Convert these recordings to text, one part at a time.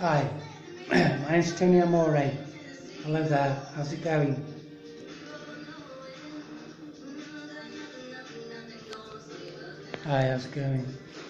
Hi, my name's Tony Amore. Hello there, how's it going? Hi, how's it going?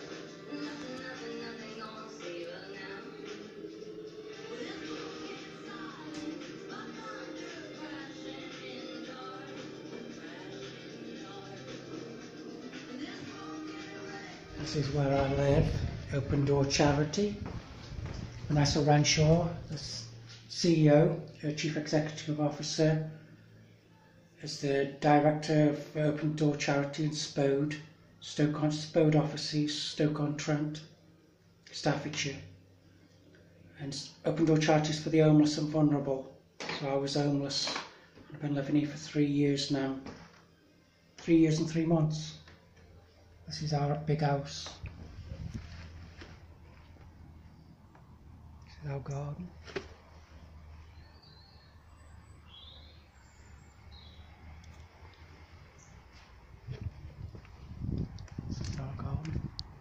This is where I live, Open Door Charity. Vanessa Ranshaw, the CEO, Chief Executive Officer, is the Director of Open Door Charity in Spode, Spode offices, Stoke-on-Trent, Staffordshire. And Open Door Charity is for the homeless and vulnerable. So I was homeless. I've been living here for 3 years now. 3 years and 3 months. This is our big house. This is our garden. This is our garden.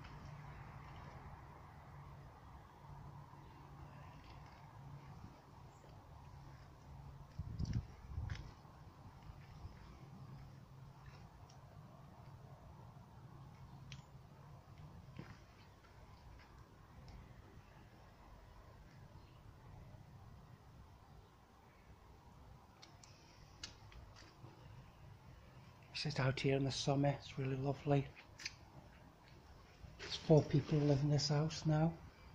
Sit out here in the summer, it's really lovely. There's 4 people who live in this house now.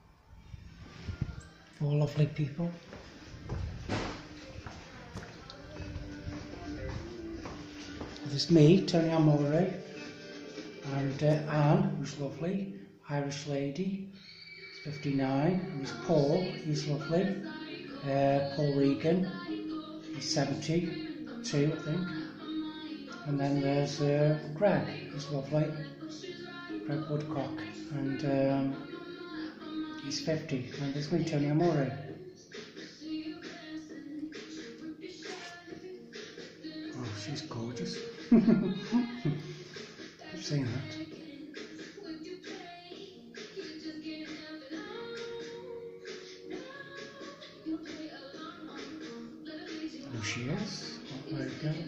4 lovely people. There's me, Tony Amore, and Anne, who's lovely, Irish lady, 59, and there's Paul, he's lovely, Paul Regan, he's 72, I think. And then there's Greg, he's lovely, Greg Woodcock, and he's 50. And there's me, Tony Amore. Oh, she's gorgeous. I've seen that. There she is. Oh, there you go.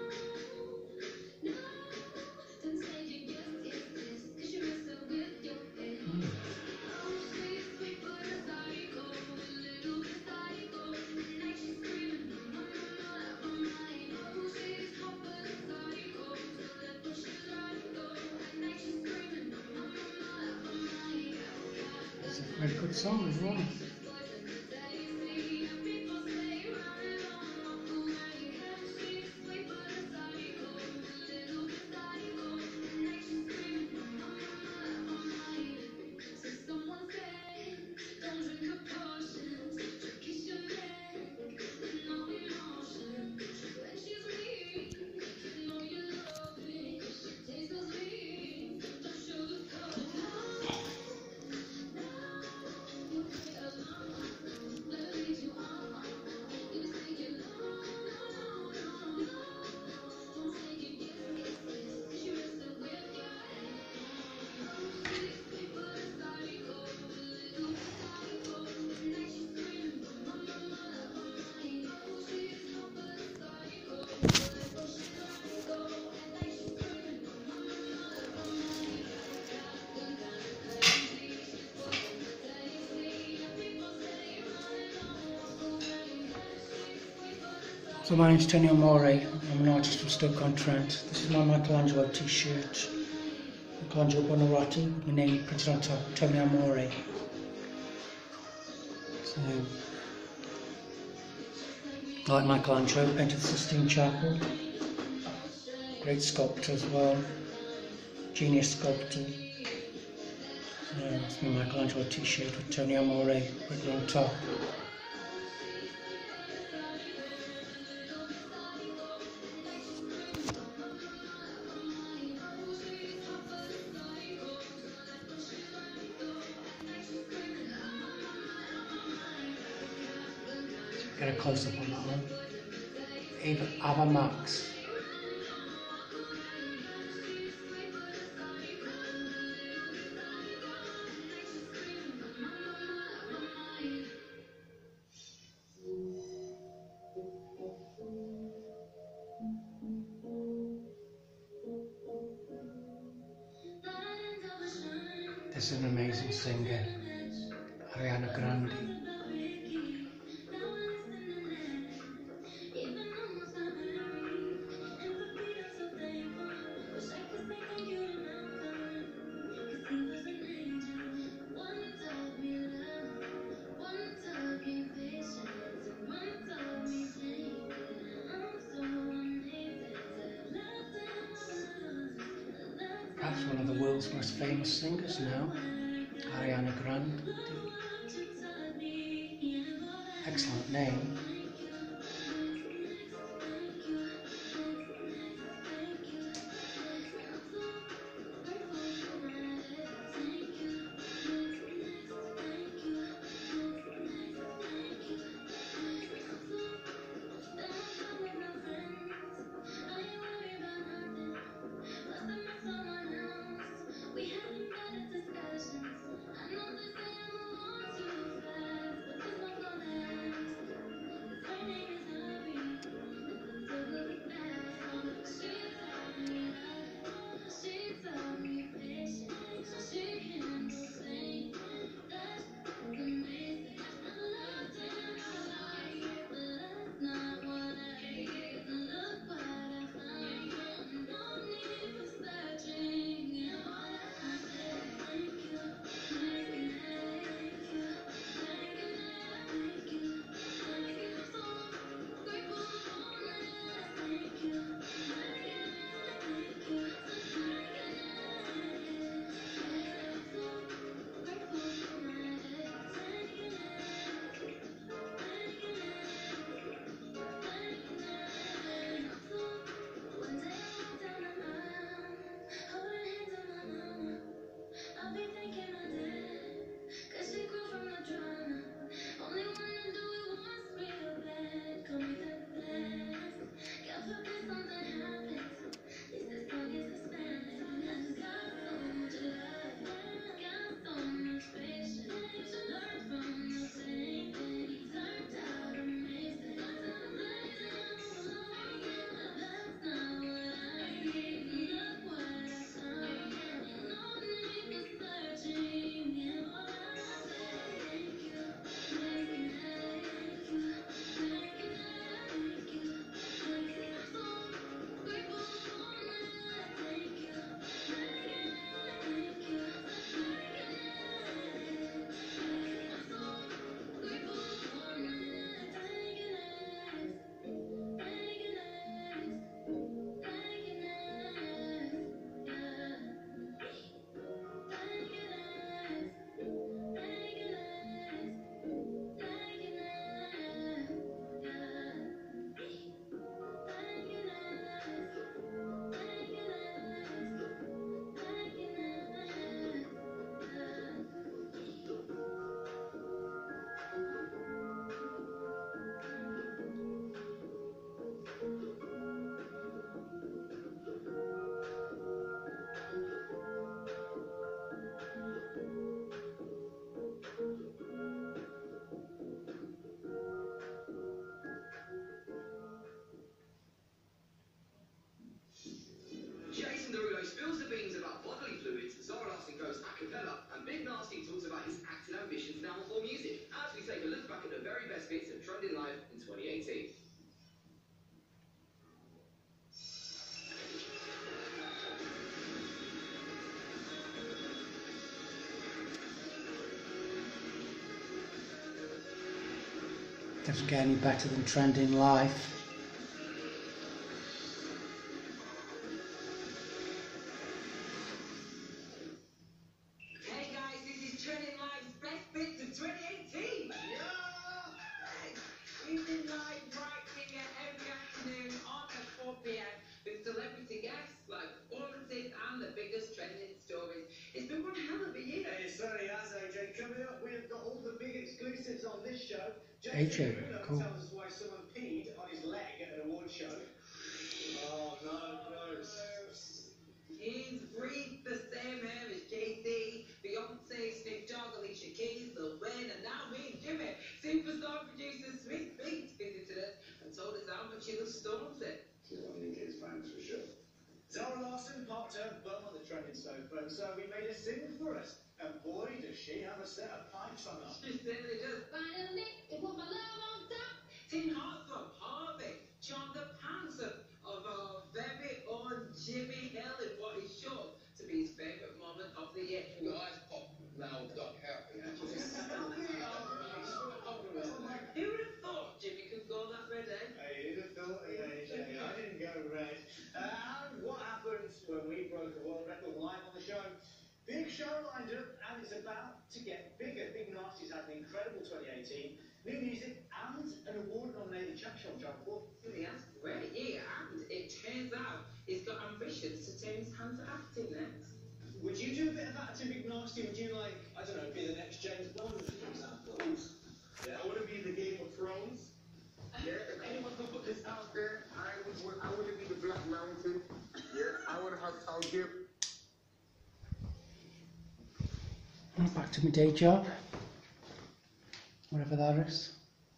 It's a very good song as well. So my name's Tony Amore, I'm an artist from Stoke-on-Trent. This is my Michelangelo t-shirt. Michelangelo Buonarroti, with my name printed on top, Tony Amore. So, like Michelangelo, painted the Sistine Chapel. Great sculptor as well, genius sculptor. So, it's my Michelangelo t-shirt with Tony Amore written on top. Get a close up on that one. Ava Max. is an amazing singer, Ariana Grande. Perhaps one of the world's most famous singers now, Ariana Grande. Excellent name. Jason Derulo spills the beans about bodily fluids, Zara Larsson goes a cappella, and Big Nasty talks about his acting ambitions now for music, as we take a look back at the very best bits of Trending Live in 2018. Doesn't get any better than Trending Life. Hey guys, this is Trending Live's best bits of 2018. Yeah! We've been live right here every afternoon on at 4 p.m. with celebrity guests like performances and the biggest trending stories. It's been one hell of a year. It certainly has, AJ. Coming up, we have got all the big exclusives on this show. AJ, cool. Tells us why someone peed on his leg at an award show. Oh, no, gross. He's breathed the same air as Jay-Z, Beyonce, Snoop Dogg, Alicia Keys, Lil Wayne, and now me and Jimmy. Superstar producer Swiss Beats visited us and told us how much he loves Stormzy. He's one of UK's fans for sure. Zara Larsson parked her bum on the trending sofa, and so we made her sing for us. have a set of pipes on us. She certainly does. Finally, it put my love on top. Tin Hearts of Harvey, John the Panther of our very own Jimmy Hill in what is sure to be his favourite moment of the year. Your eyes pop now, Doc Happy. Who would have thought Jimmy could go that red, eh? Hey, who'd have thought? Yeah, I didn't go red. And what happens when we broke a world record live on the show? Big show lined up, and it's about to get bigger. Big Nasty's had an incredible 2018. New music and an award-nominated chat show on Channel 4. He has great, yeah, and it turns out he's got ambitions to turn his hand to acting next. Would you do a bit of acting, Big Nasty? Would you, like, I don't know, be the next James Bond, for example? Yeah, I want to be in the Game of Thrones. Yeah, if anyone can put this out there, I would be the Black Mountain. Yeah, I would have Tal Gibb. Back to my day job, whatever that is.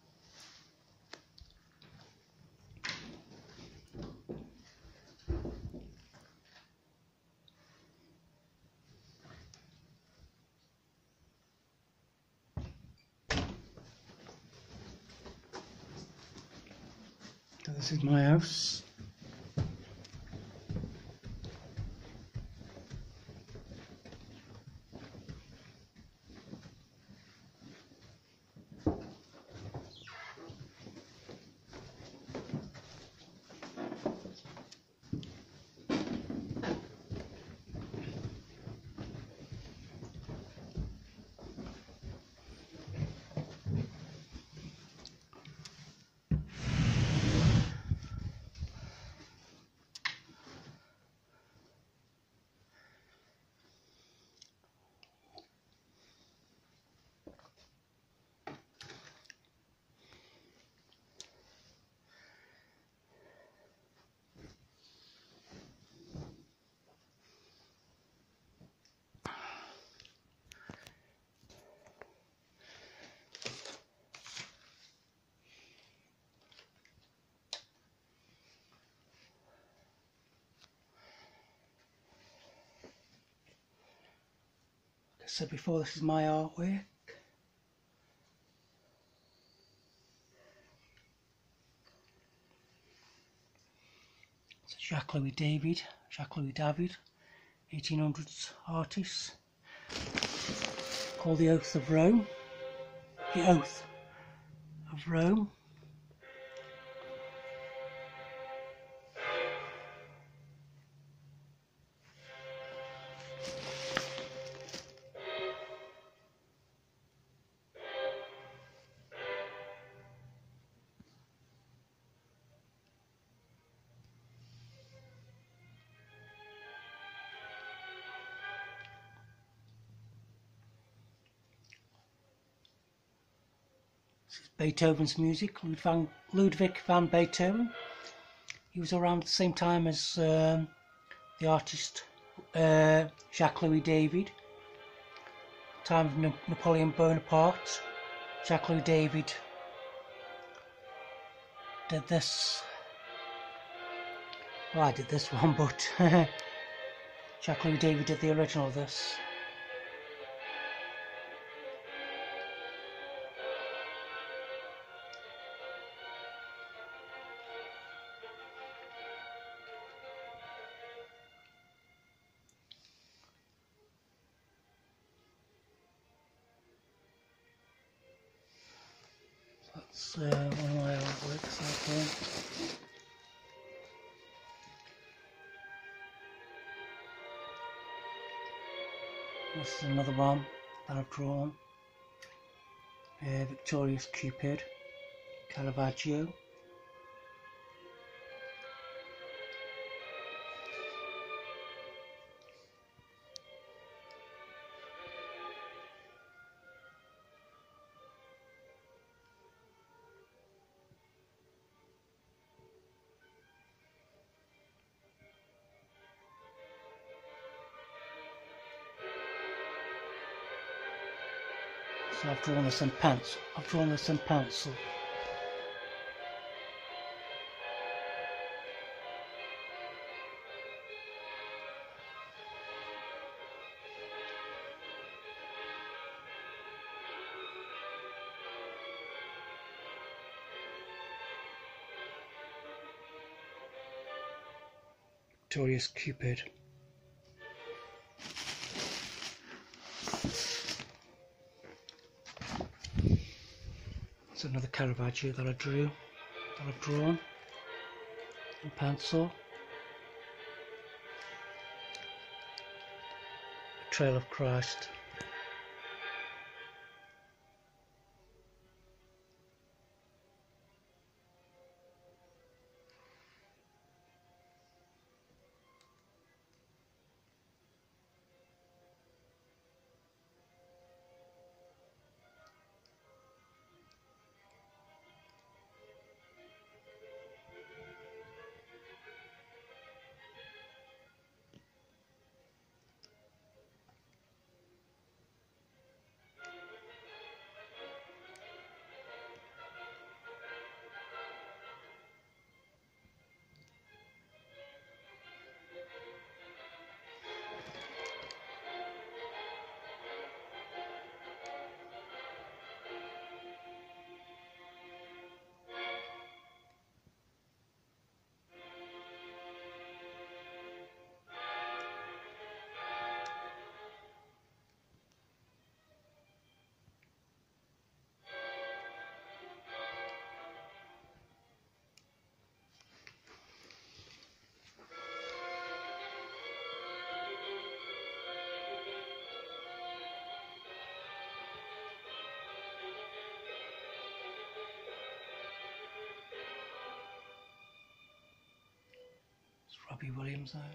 So this is my house. So before, this is my artwork. It's Jacques Louis David, 1800s artist, called The Oath of Rome. The Oath of Rome. This is Beethoven's music, Ludwig van Beethoven. He was around the same time as the artist Jacques Louis David. Time of Napoleon Bonaparte. Jacques Louis David did this. Well, I did this one, but Jacques Louis David did the original of this. That's one of my artworks I've done. This is another one that I've drawn. Victorious Cupid, Caravaggio. So I've drawn this in pencil. Victoria's Cupid. It's another Caravaggio that I've drawn in pencil. Trail of Christ. It's Robbie Williams there.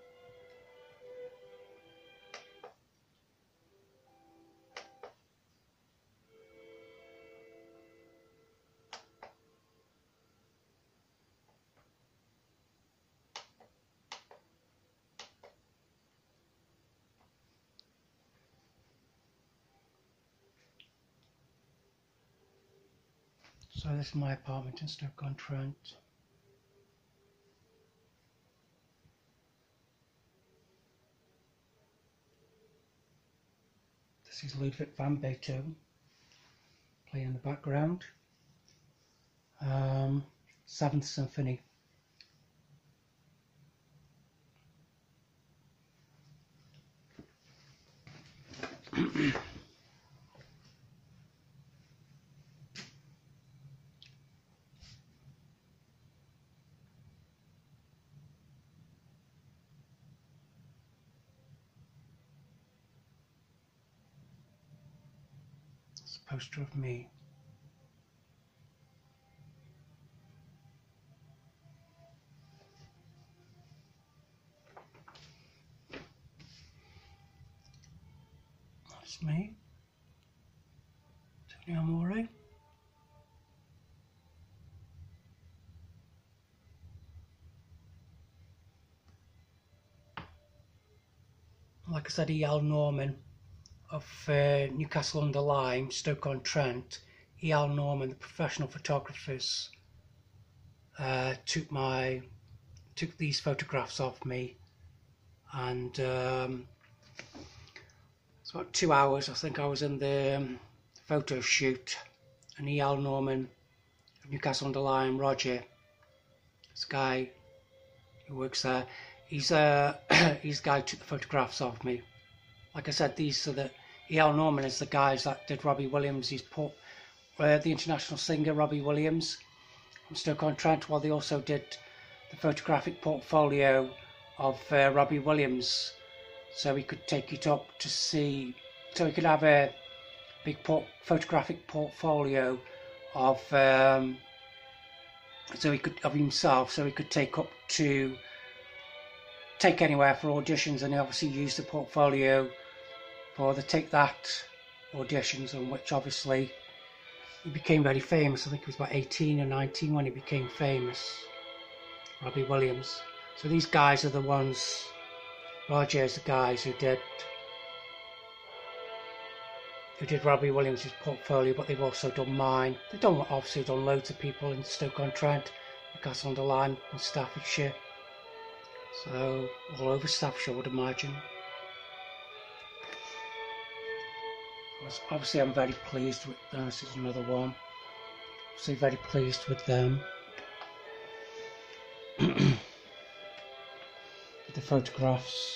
So this is my apartment in Stoke-on-Trent. This is Ludwig van Beethoven playing in the background. Seventh Symphony. It's a poster of me. That's me. Tony Amore. Like I said, E.L. Norman of Newcastle-under-Lyme, Stoke-on-Trent. E.L. Norman, the professional photographers, took these photographs of me, and it's about 2 hours. I think I was in the photo shoot, and E.L. Norman of Newcastle-under-Lyme, Roger, this guy who works there, he's the guy who took the photographs of me. Like I said, these are the E.L. Norman is the guys that did Robbie Williams. He's the international singer Robbie Williams from Stoke-on-Trent. Well, they also did the photographic portfolio of Robbie Williams, so we could take it up to see. So we could have a big photographic portfolio of of himself, so he could take anywhere for auditions, and he obviously used the portfolio for the Take That auditions, on which obviously he became very famous. I think he was about 18 or 19 when he became famous, Robbie Williams. So these guys are the ones, Roger's the guys who did Robbie Williams' portfolio, but they've also done mine. They've obviously done loads of people in Stoke-on-Trent, Newcastle-under-Lyme and Staffordshire. So all over Staffordshire, I would imagine. Obviously I'm very pleased with them. This is another one. Obviously very pleased with them. photographs.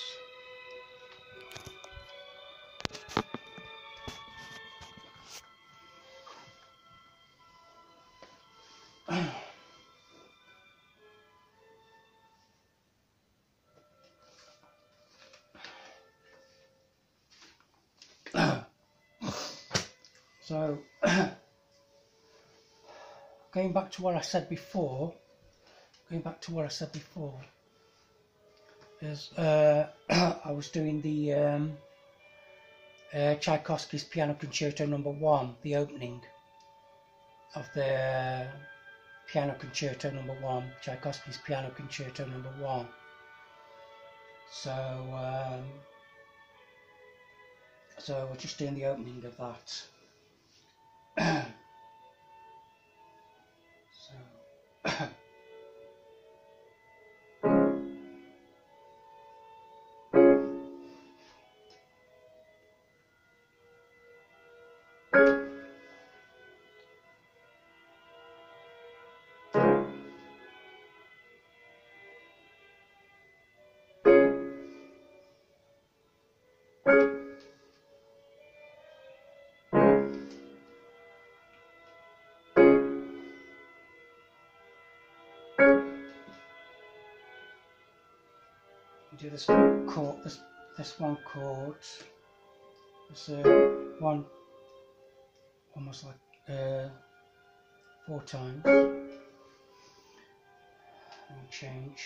So, going back to what I said before, is I was doing the Tchaikovsky's Piano Concerto No. 1, the opening of the Piano Concerto No. 1, Tchaikovsky's Piano Concerto No. 1. So, so we're just doing the opening of that. So. Do this chord, this one chord, this one almost like 4 times, and change.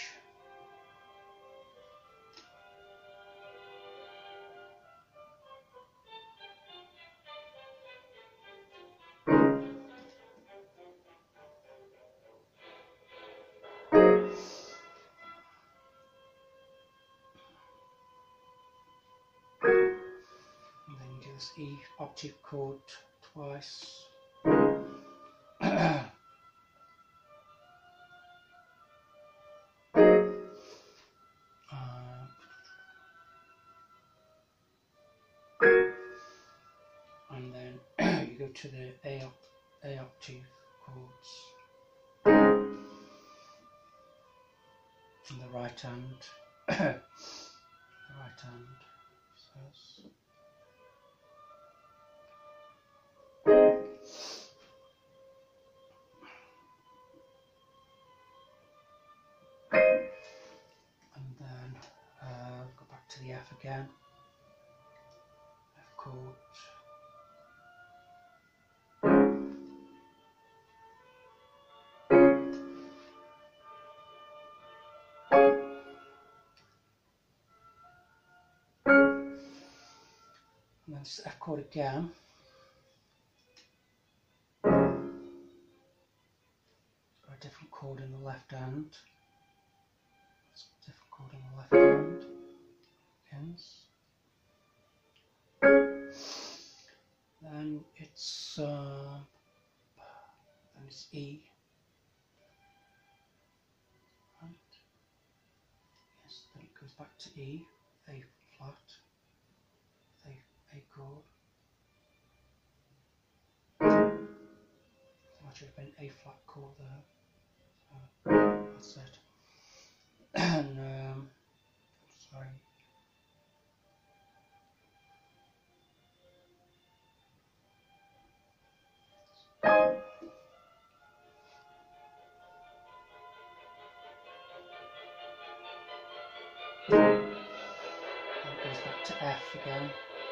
And then do this E octave chord twice. And then you go to the A octave chords in the right hand. The right hand says. And then go back to the F again. F chord. And then this F chord again. Got a different chord in the left hand. It's a different chord in the left hand. Yes. Then it's E. Right. Yes. Then it goes back to E. A flat. A chord. That should have been A flat chord there. So that's it. And sorry. Then it goes back to F again.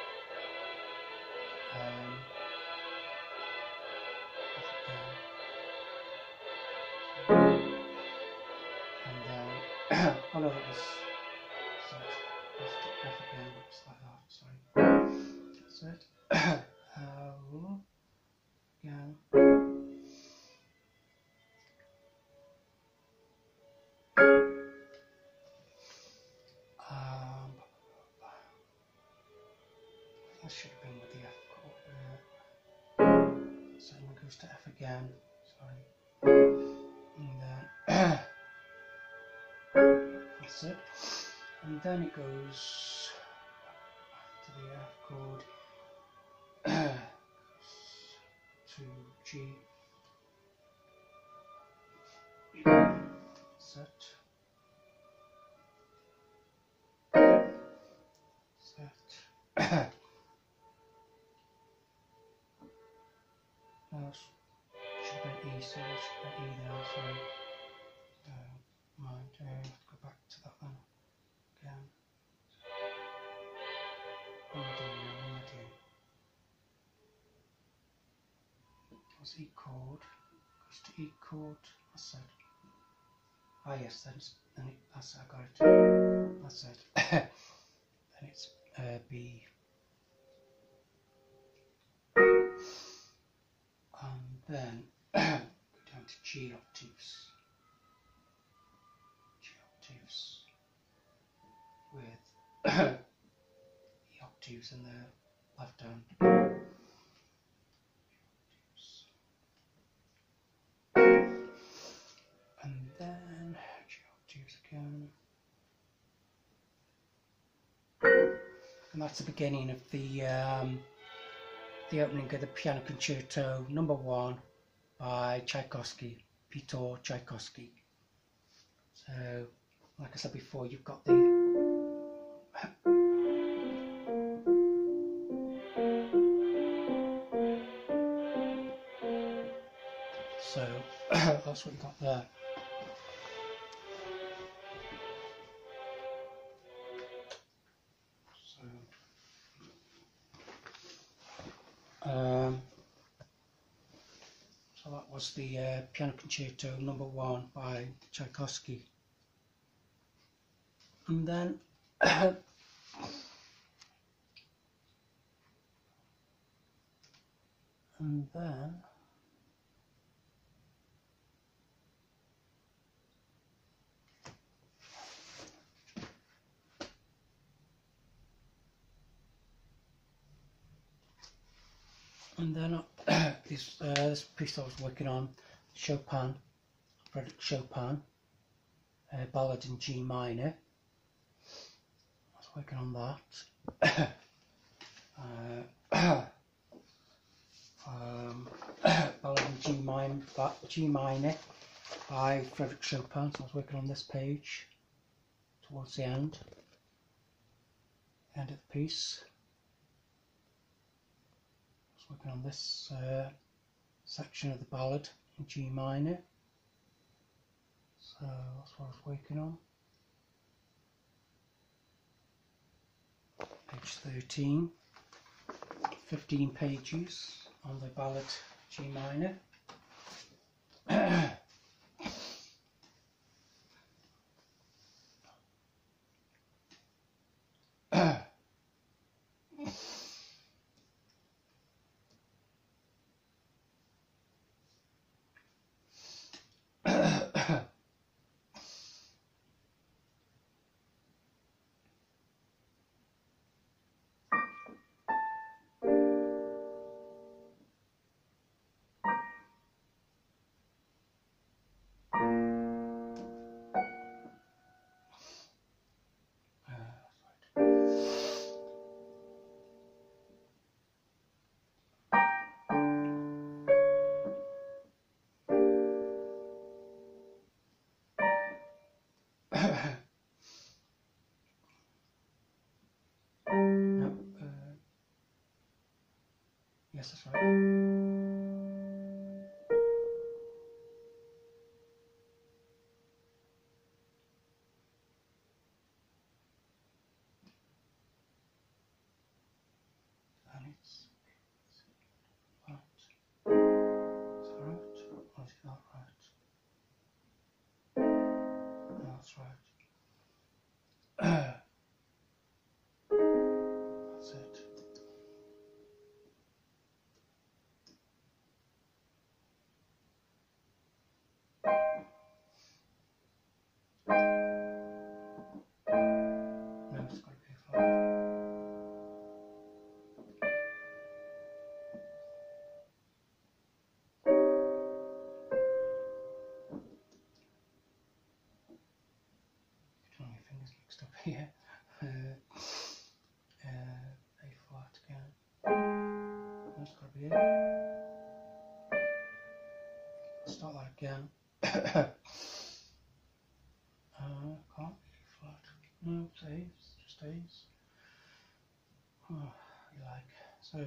And then, oh no, it was, so it's F again, it's like that, sorry. That's it. Again. That should have been with the F chord. So it goes to F again, sorry. And then that's it. And then it goes to the F chord to G. That's it. should have been E, so it should have been E there, sorry. Mind, let's go back to that one again. What am I doing now? What am I doing? What's E chord? Goes to E chord. That's it. Ah, yes, then that's it, I got it. That's it. Then it's B. And then go down to G octaves. G octaves with E octaves in the left hand. And then G octaves again. And that's the beginning of the opening of the Piano Concerto No. 1 by Tchaikovsky, Pyotr Tchaikovsky. So, like I said before, you've got the so that's what you've got there. So that was the Piano Concerto No. 1 by Tchaikovsky. And then this piece I was working on, Chopin, Frédéric Chopin, Ballad in G minor. I was working on that. Ballad in G minor by Frédéric Chopin. So I was working on this page towards the end of the piece. Working on this section of the ballad in G minor, so that's what I was working on. Page 13, 15 pages on the ballad G minor. Yes, that's right. And it's that. Is that right? Or is it not right? No, that's right. That's it. No, it's got to be a flat. Get all your fingers mixed up here. A flat again. That's got to be it. Start that again. Can't be flat. No, it's A's, just A's. you like. So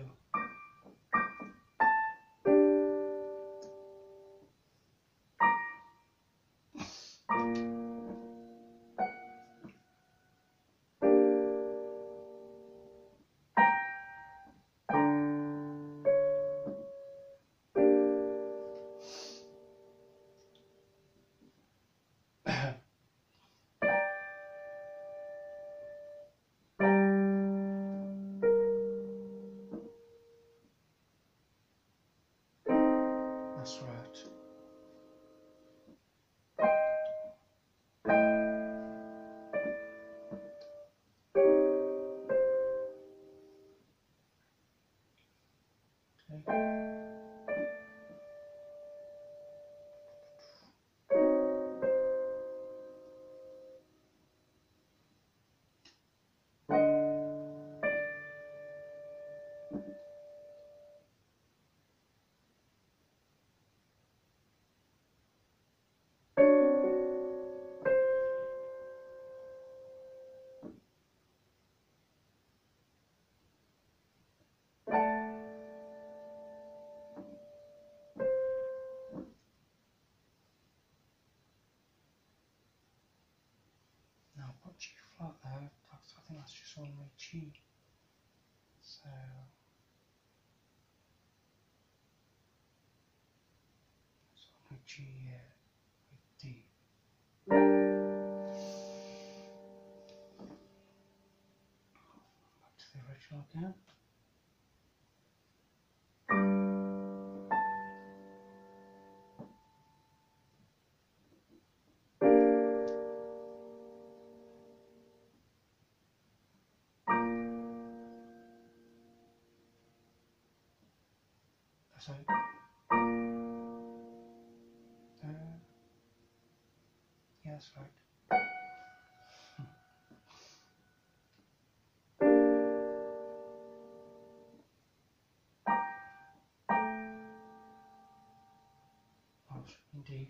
that's right. Okay. Now put G flat there. I think that's just only G. So it's only G here with D. Back to the original again. So yeah, that's right. That's D.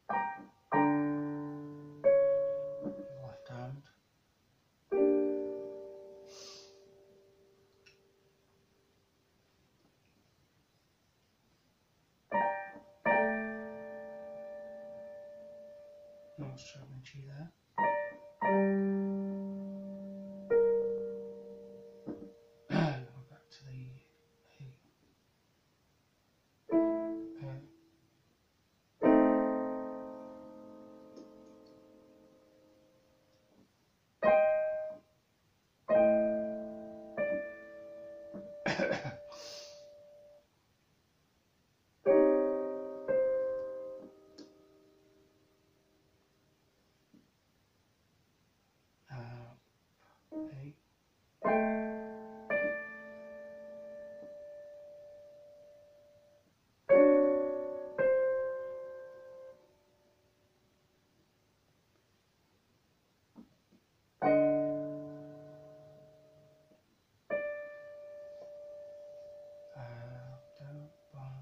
Left hand. No strumming G there. Go back to the A. Do, bum.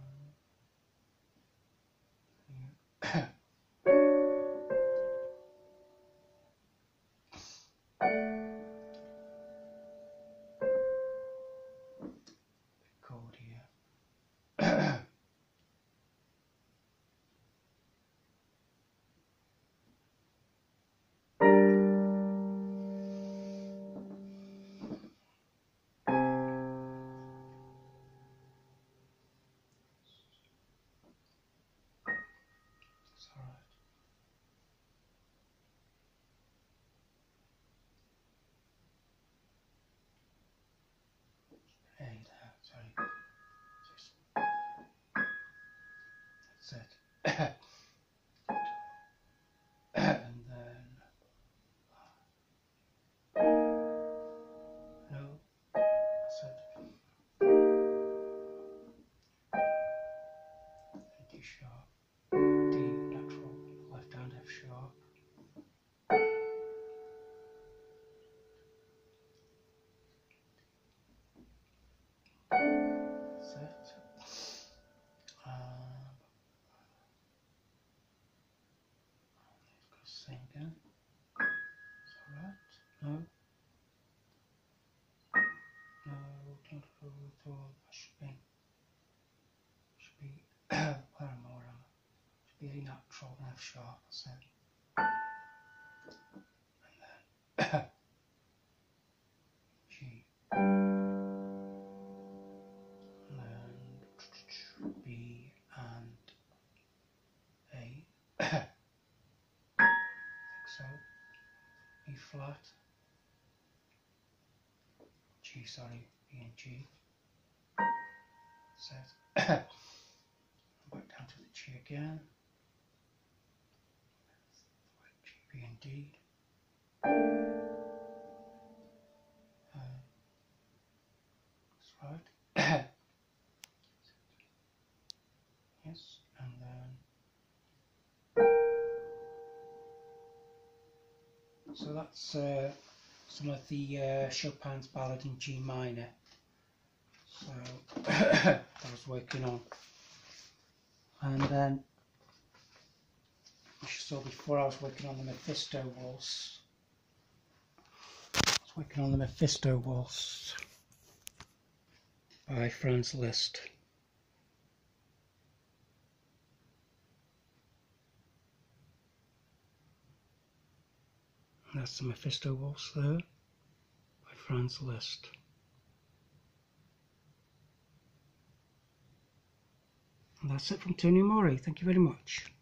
Chord here. It's alright. Hey there, sorry. That's it. And then no, that's it. D sharp, D natural, left hand F sharp. That's it. Let's go same again. It's alright. No. No. an F sharp, that's it. And then G. And then B and A. I think so. E flat. G, sorry, B and G. Set. Back down to the G again. G, B and D. That's right. Yes, and then so that's some of the Chopin's ballad in G minor. So I was working on, and then as you saw before, I was working on the Mephisto Waltz. By Franz Liszt. And that's the Mephisto Waltz there, by Franz Liszt. And that's it from Tony Mori. Thank you very much.